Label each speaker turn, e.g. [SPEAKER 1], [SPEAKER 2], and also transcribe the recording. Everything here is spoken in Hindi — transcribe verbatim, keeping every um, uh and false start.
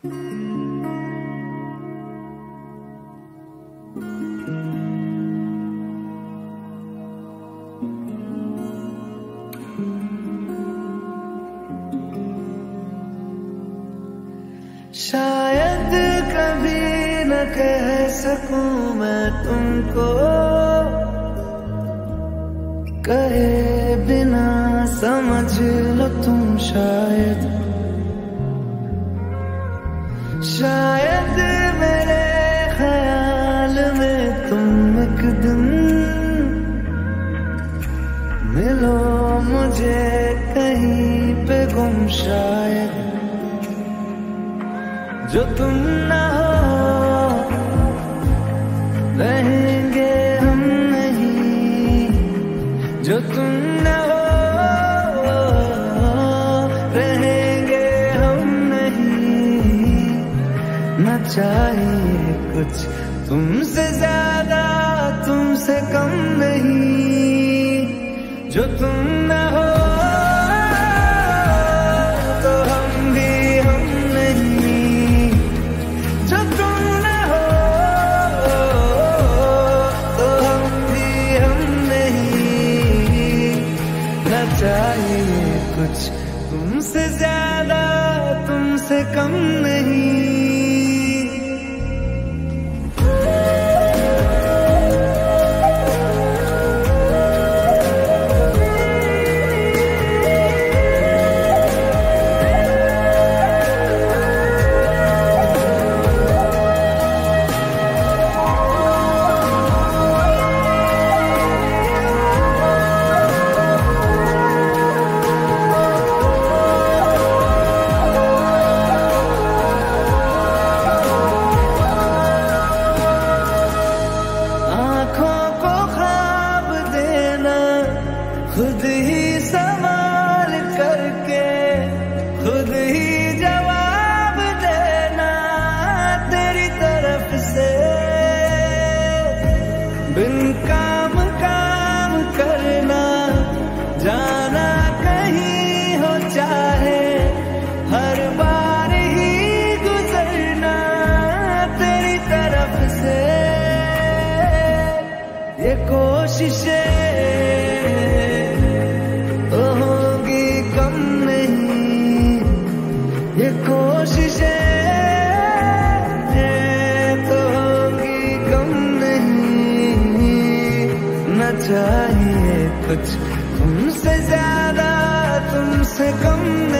[SPEAKER 1] शायद कभी न कह सकूं मैं तुमको, कहे बिना समझ लो तुम शायद। शायद मेरे ख्याल में तुम एक दिन मिलो मुझे कहीं पे गुम शायद। जो तुम ना हो रहेंगे हम नहीं, जो तुम ना हो रहेंगे हम नहीं। न चाहिए कुछ तुमसे ज्यादा तुमसे कम नहीं, जो तुम ना हो चाहिए कुछ तुमसे ज्यादा तुमसे कम नहीं। खुद ही सवाल करके खुद ही जवाब देना तेरी तरफ से। बिन काम काम करना जाना कहीं हो चाहे हर बार ही गुजरना तेरी तरफ से। ये कोशिशें ये कोशिशें तो होगी कम नहीं। न चाहिए कुछ तुमसे ज्यादा तुमसे कम नहीं।